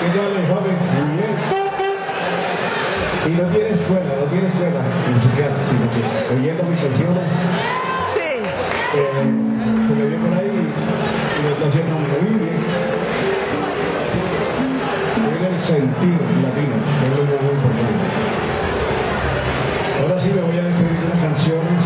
¿Qué tal, joven? Muy bien. Y no tiene escuela musical, sino que oyendo mis canciones. Sí. Se me vio por ahí y lo está haciendo muy bien. Tiene el sentido latino, que es muy importante. Ahora sí me voy a despedir de unas canciones.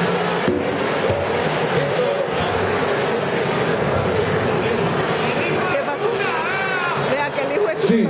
¿Qué pasó? Vea que el hijo es... Sí.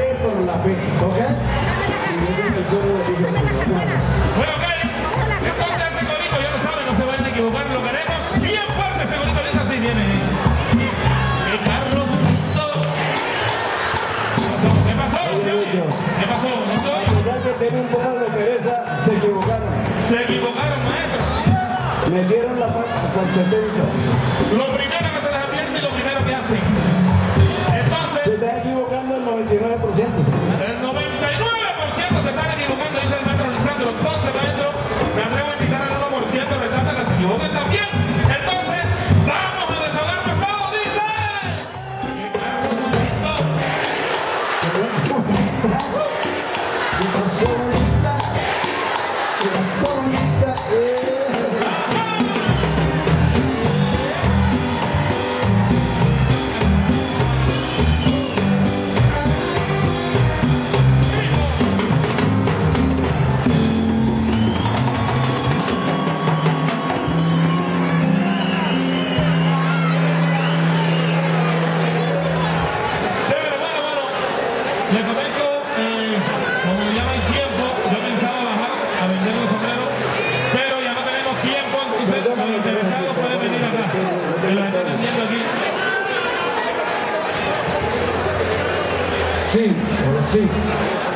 P por la P, ¿ok? Y luego el coro de Bueno, ok. Entonces este corito ya lo saben, no se vayan a equivocar, lo queremos bien fuerte. Este corito dice así, viene. El carro bonito. ¿Qué pasó? ¿Qué pasó? ¿No estoy? Ya que tiene un poco de pereza, se equivocaron. Se equivocaron, maestro. Metieron la falsetera. Lo primero que se les advierte y lo primero que hacen. Entonces, Se está equivocando el 99%. el 99% se están equivocando, dice el maestro Lisandro. Entonces, maestro, me atrevo a invitar al 1% restante a que se equivoquen también. Entonces, vamos a desahogarnos todos, dice. ¡Qué carro bonito! Y pasó bonita. Y pasó bonita. Chévere, bueno. Les comento, como ya no hay tiempo, yo pensaba bajar a vender los sombreros, pero ya no tenemos tiempo, entonces los interesados pueden venir acá, que los están haciendo aquí. Sí, ahora sí.